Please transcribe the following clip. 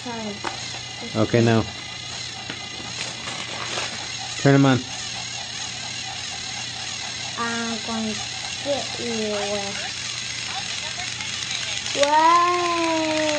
time. Okay, now. Turn them on. I'm going to get you. Wow.